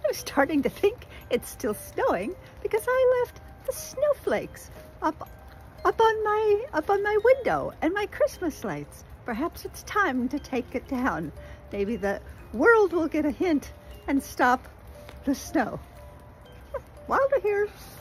I'm starting to think it's still snowing because I left the snowflakes up on my window and my Christmas lights. Perhaps it's time to take it down. Maybe the world will get a hint and stop the snow. Wilder here.